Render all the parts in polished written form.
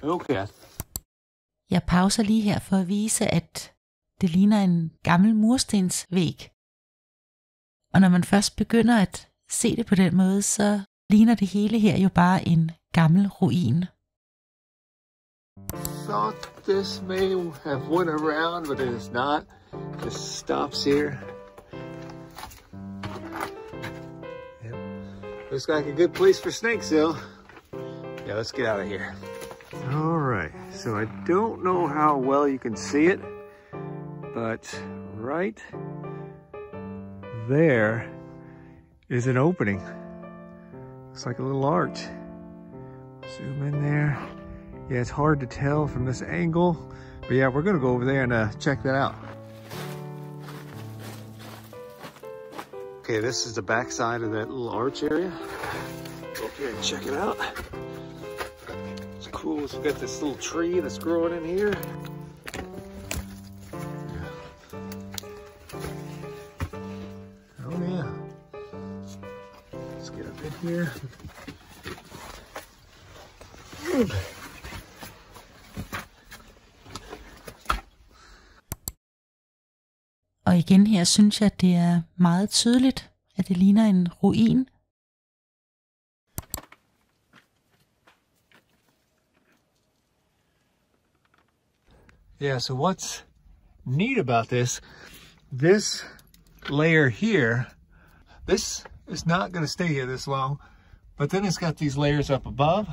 Okay. Jeg pauser lige her for at vise, at det ligner en gammel murstensvæg. Og når man først begynder at se det på den måde, så ligner det hele her jo bare en gammel ruin. Thought this may have went around, but it is not. Just stops here. Yep. Looks like a good place for snakes, though. Yeah, let's get out of here. All right, so I don't know how well you can see it, but right there is an opening. Looks like a little arch. Zoom in there. Yeah, it's hard to tell from this angle, but yeah, we're gonna go over there and check that out. Okay, this is the back side of that little arch area. Go up here and check it out. It's cool. So we got this little tree that's growing in here. Oh yeah. Let's get up in here. Og igen her synes jeg, at det er meget tydeligt, at det ligner en ruin. Yeah, so what's neat about this layer here, this is not going to stay here this long, but then it's got these layers up above.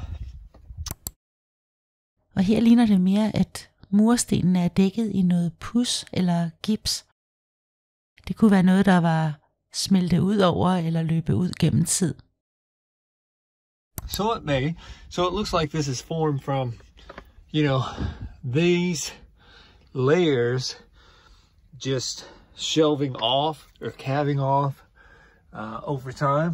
Og her ligner det mere, at murstenene er dækket i noget puds eller gips. Det kunne være noget, der var smeltet ud over eller løbet ud gennem tid. So it may. So it looks like this is formed from, these layers just shelving off or calving off over time.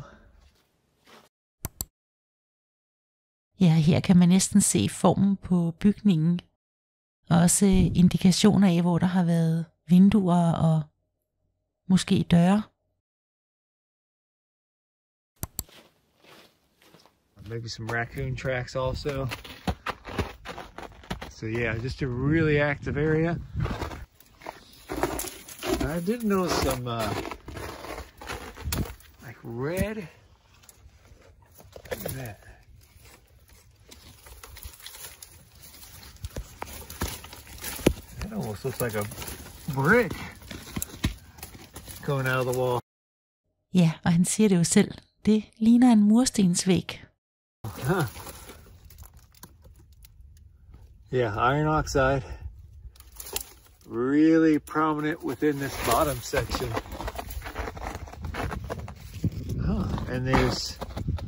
Ja, her kan man næsten se formen på bygningen. Og også indikationer af, hvor der har været vinduer og måske døre. Maybe some raccoon tracks also. So yeah, just a really active area. I did notice some like red. Look at that. That almost looks like a brick coming out of the wall. Ja, og han siger det jo selv. Det ligner en murstensvæg. Huh. Yeah, iron oxide. Really prominent within this bottom section. Oh, and there's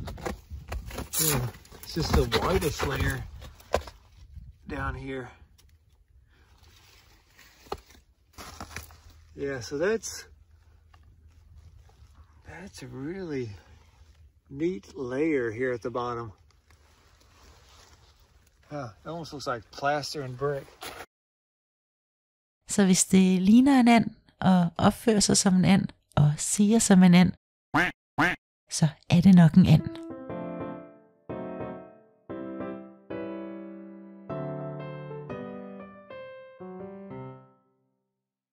it's just the whitest layer down here. Yeah, so that's a really neat layer here at the bottom. It almost looks like plaster and brick. Så hvis det ligner en and, og opfører sig som en and, og siger som en and, så er det nok en and.